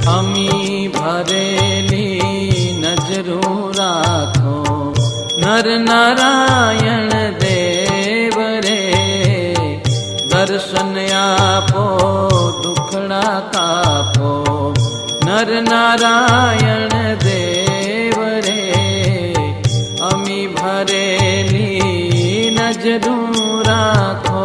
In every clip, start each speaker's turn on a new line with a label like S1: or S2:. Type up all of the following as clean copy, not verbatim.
S1: अमी भरेली नजरू राखो नर नारायण देव रे। दर्शन आपो दुखड़ा कापो नर नारायण देव रे। अमी भरेली नजरू राखो।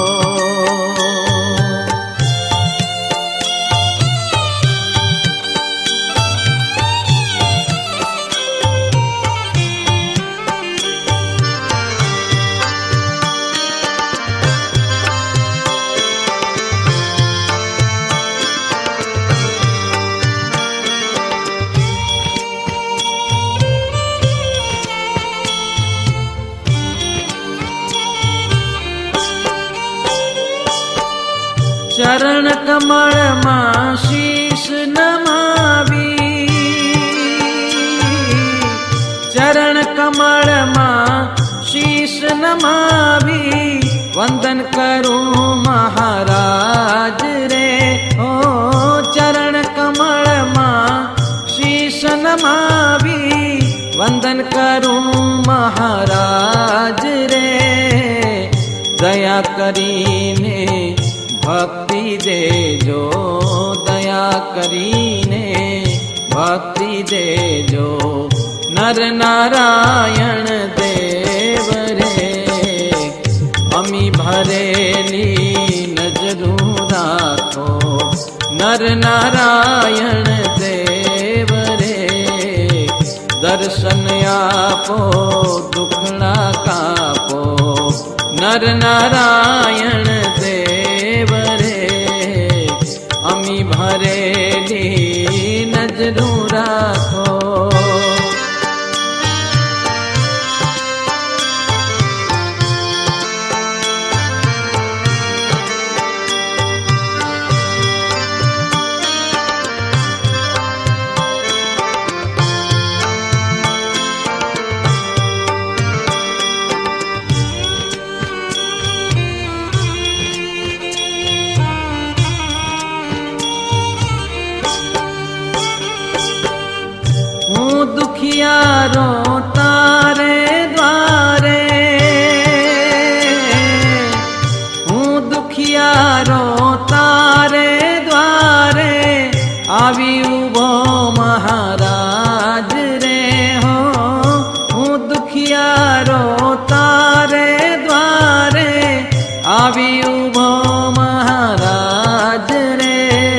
S1: चरण कमल मां शीश नमावी। चरण कमल मां शीश नमावी। वंदन करूं महाराज रे। ओ चरण कमल मां शीश नमावी। वंदन करूं महाराज रे। दया करीने भक्ति देजो। दया करीने भक्ति देजो। नर नारायण देव रे। अमी भरेली नजरू राखो नर नारायण देव रे। दर्शन आपो दुखड़ा कापो नर नारायण देव रे। अमी भरेली नजरू राखो। दुखियारो तारे द्वारे। हूँ दुखियारो तारे द्वारे। आवी उभो महाराज रे। हो हूँ दुखियारो तारे द्वारे। आवी उभो महाराज रे।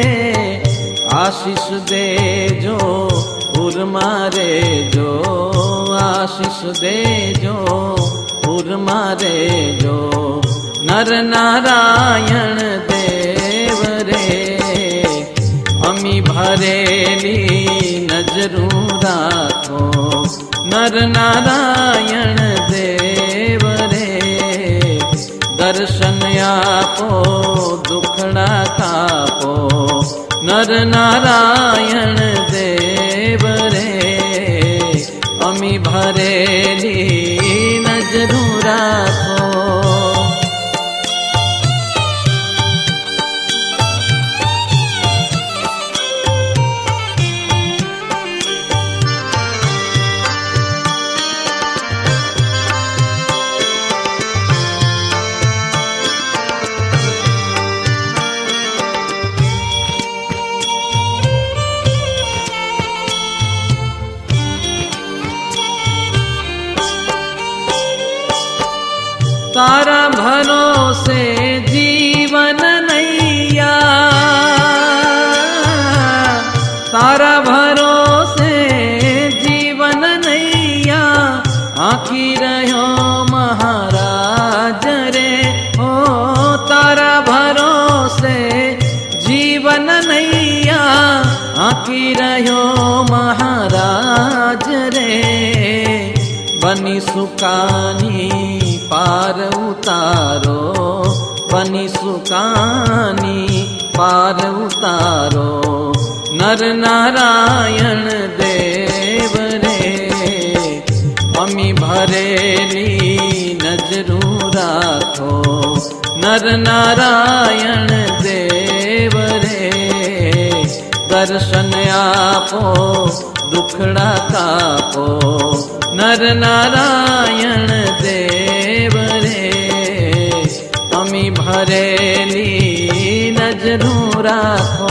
S1: आशीष देजो मारे जो। आशीष देजो पुर मारे जो। नर नारायण देव रे। अमी भरेली नजरू राखो नर नारायण देव रे। दर्शन आपो दुखड़ा कापो नर नारायण देव रे। अमी भरेली नजरू राखो। तारा भरोसे जीवन नैया। तारा भरोसे जीवन नैया। आखी रहो महाराज रे। ओ तारा भरोसे जीवन नैया। आखी रहो महाराज रे। बनी सुकानी पार उतारो। बनी सुकानी पार उतारो। नर नारायण देव रे। अमी भरेली नजरू राखो नर नारायण देव रे। दर्शन आपो दुखड़ा कापो नर नारायण देव रे अमी भरेली नजरू राखो।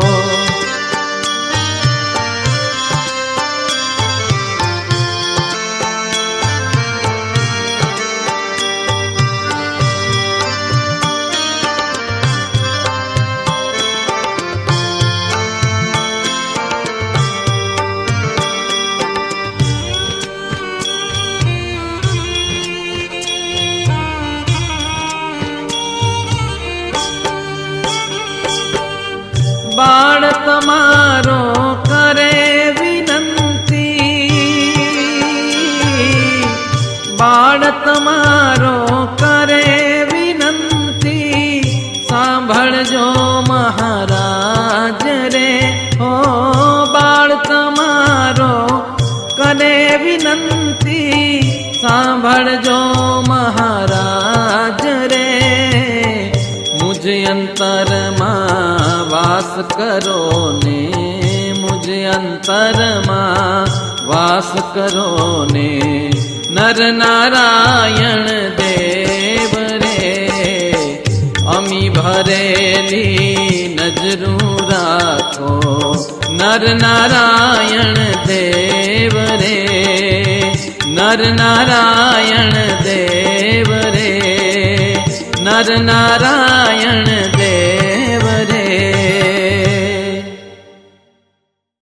S1: बाळ तमारो करे विनंती, बाळ तमारो करे विनंती, सांभळजो महाराज रे हो। बाळ तमारो करे विनंती, सांभळजो महाराज रे मुझ अंतर मां वास करो ने, मुझ अंतर मां वास करो ने नर नारायण देव रे अमी भरेली नजरू राखो। नर नारायण देव रे नर नारायण देव रे नर नारायण